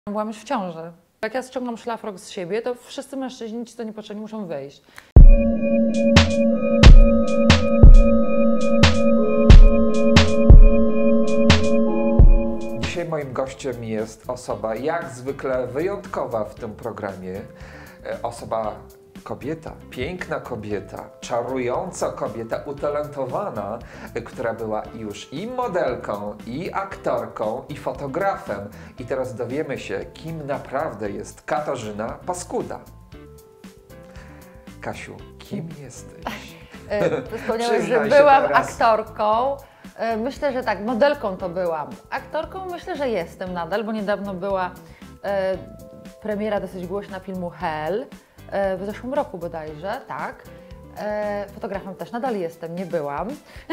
Byłam już w ciąży. Jak ja ściągam szlafrok z siebie, to wszyscy mężczyźni, ci co niepotrzebni, muszą wyjść. Dzisiaj moim gościem jest osoba jak zwykle wyjątkowa w tym programie. Kobieta, piękna kobieta, czarująca kobieta, utalentowana, która była już i modelką, i aktorką, i fotografem. I teraz dowiemy się, kim naprawdę jest Katarzyna Paskuda. Kasiu, kim jesteś? Wspomniałam, że byłam aktorką. Myślę, że tak, modelką to byłam. Aktorką myślę, że jestem nadal, bo niedawno była premiera dosyć głośna filmu Hell. W zeszłym roku bodajże, tak. Fotografem też nadal jestem, nie byłam.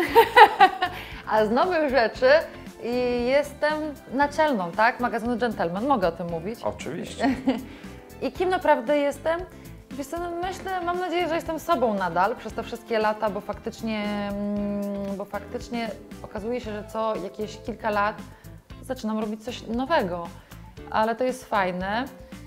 A z nowych rzeczy jestem naczelną, tak, magazynu Gentleman, mogę o tym mówić? Oczywiście. I kim naprawdę jestem? Wiesz co, no myślę, mam nadzieję, że jestem sobą nadal przez te wszystkie lata, bo faktycznie okazuje się, że co jakieś kilka lat zaczynam robić coś nowego, ale to jest fajne.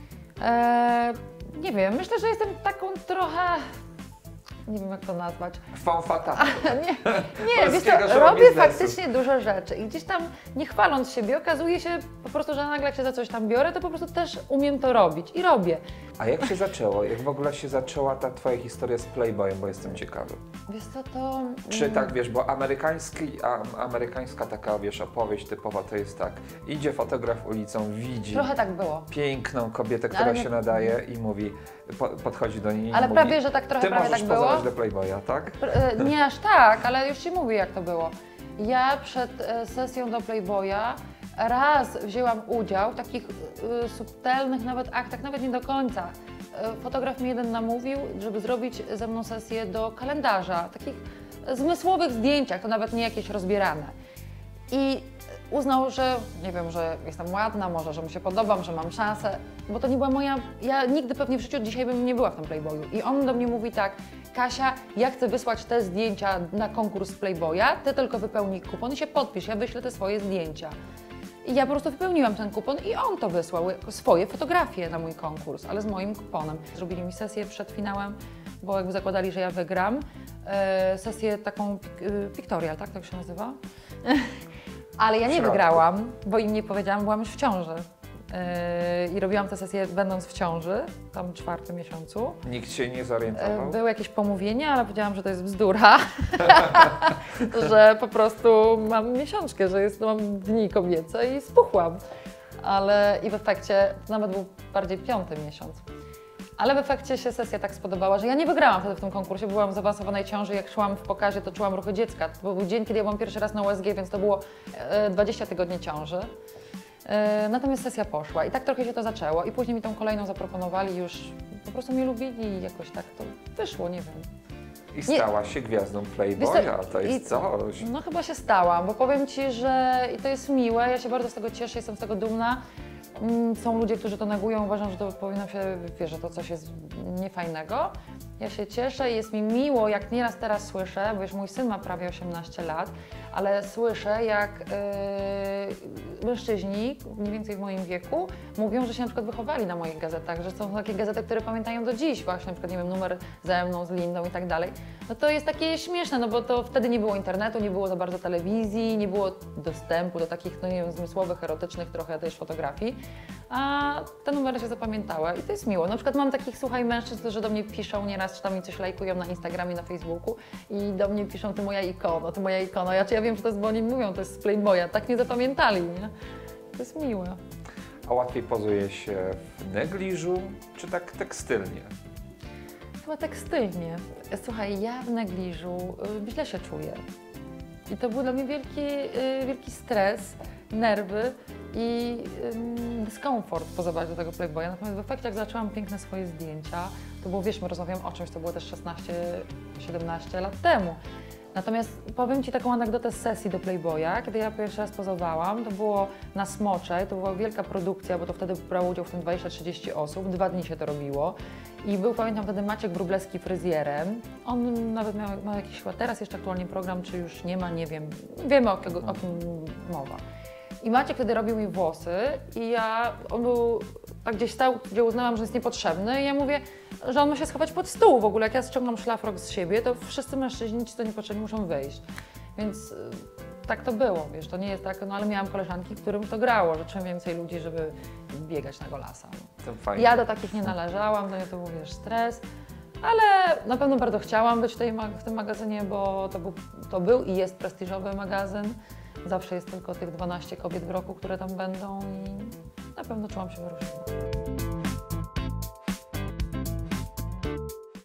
Nie wiem, myślę, że jestem taką trochę, nie wiem jak to nazwać. Femme fatale. Nie, wiesz co, robię faktycznie dużo rzeczy i gdzieś tam, nie chwaląc siebie, okazuje się po prostu, że nagle jak się za coś tam biorę, to po prostu też umiem to robić i robię. A jak się zaczęło? Jak w ogóle się zaczęła ta twoja historia z Playboyem, bo jestem ciekawy. Wiesz co, to... Czy tak, wiesz, bo amerykańska taka, wiesz, opowieść typowa to jest tak, idzie fotograf ulicą, widzi Trochę tak było. piękną kobietę, która się nadaje i mówi, podchodzi do niej ale i mówi, prawie, że tak trochę prawie tak było. Ty możesz pozować do Playboya, tak? Nie aż tak, ale już Ci mówię jak to było. Ja przed sesją do Playboya raz wzięłam udział w takich subtelnych nawet aktach, nawet nie do końca. Fotograf mnie jeden namówił, żeby zrobić ze mną sesję do kalendarza, takich zmysłowych zdjęciach, to nawet nie jakieś rozbierane. I uznał, że nie wiem, że jestem ładna, może, że mu się podobam, że mam szansę, bo to nie była moja, ja nigdy pewnie w życiu dzisiaj bym nie była w tym Playboyu. I on do mnie mówi tak, Kasia, ja chcę wysłać te zdjęcia na konkurs Playboya, ty tylko wypełnij kupon i się podpisz, ja wyślę te swoje zdjęcia. I ja po prostu wypełniłam ten kupon i on to wysłał, swoje fotografie na mój konkurs, ale z moim kuponem. Zrobili mi sesję przed finałem, bo jakby zakładali, że ja wygram. Sesję taką pictorial, tak? Tak się nazywa? Ale ja nie wygrałam, bo im nie powiedziałam, byłam już w ciąży. I robiłam tę sesję będąc w ciąży, tam w 4. miesiącu. Nikt się nie zorientował? Były jakieś pomówienie, ale powiedziałam, że to jest bzdura, że po prostu mam miesiączkę, że mam dni kobiece i spuchłam. I w efekcie, to nawet był bardziej 5. miesiąc. Ale w efekcie się sesja tak spodobała, że ja nie wygrałam wtedy w tym konkursie, byłam w zaawansowanej ciąży, jak szłam w pokazie, to czułam ruchy dziecka. To był dzień, kiedy ja byłam pierwszy raz na USG, więc to było 20 tygodni ciąży. Natomiast sesja poszła i tak trochę się to zaczęło i później mi tą kolejną zaproponowali, już po prostu mnie lubili i jakoś tak to wyszło, nie wiem. I stała się gwiazdą Playboya, to jest coś. No chyba się stałam, bo powiem Ci, że i to jest miłe, ja się bardzo z tego cieszę, jestem z tego dumna. Są ludzie, którzy to negują, uważam, że to powinno się, wiesz, że to coś jest niefajnego. Ja się cieszę i jest mi miło, jak nieraz teraz słyszę, bo już mój syn ma prawie 18 lat, ale słyszę, jak mężczyźni, mniej więcej w moim wieku, mówią, że się na przykład wychowali na moich gazetach, że są takie gazety, które pamiętają do dziś, właśnie na przykład, nie wiem, numer ze mną, z Lindą i tak dalej. No to jest takie śmieszne, no bo to wtedy nie było internetu, nie było za bardzo telewizji, nie było dostępu do takich, no nie wiem, zmysłowych, erotycznych trochę też fotografii, a te numery się zapamiętały i to jest miło. Na przykład mam takich, słuchaj, mężczyzn, którzy do mnie piszą nieraz, czy tam mi coś lajkują na Instagramie, na Facebooku i do mnie piszą, ty moja ikono, ty moja ikono. Ja wiem, że to jest, bo oni mówią, to jest z Playboya, tak nie zapamiętali, nie? To jest miłe. A łatwiej pozuje się w negliżu, czy tak tekstylnie? Chyba tekstylnie. Słuchaj, ja w negliżu źle się czuję. I to był dla mnie wielki stres, nerwy i dyskomfort pozować do tego Playboya. Natomiast w efekcie, jak zaczęłam piękne swoje zdjęcia, to było, wiesz, my rozmawiamy o czymś, to było też 16-17 lat temu. Natomiast powiem Ci taką anegdotę z sesji do Playboya, kiedy ja pierwszy raz pozowałam, to było na Smoczej, to była wielka produkcja, bo to wtedy brało udział w tym 20-30 osób, 2 dni się to robiło i był, pamiętam, wtedy Maciek Wróblewski fryzjerem, on nawet ma jakiś chyba teraz jeszcze aktualnie program, czy już nie ma, nie wiem, wiemy o kim mowa. I Maciek wtedy robił mi włosy i on był tak gdzieś stał, gdzie uznałam, że jest niepotrzebny i ja mówię, że on ma się schować pod stół w ogóle. Jak ja ściągam szlafrok z siebie, to wszyscy mężczyźni, ci co niepotrzebni, muszą wyjść. Więc tak to było, wiesz, to nie jest tak, no ale miałam koleżanki, którym to grało, że czym więcej ludzi, żeby biegać na golasa. To fajnie. Ja do takich nie należałam, to był, wiesz, stres, ale na pewno bardzo chciałam być w tym magazynie, bo to był i jest prestiżowy magazyn. Zawsze jest tylko tych 12 kobiet w roku, które tam będą i na pewno czułam się wyróżniona.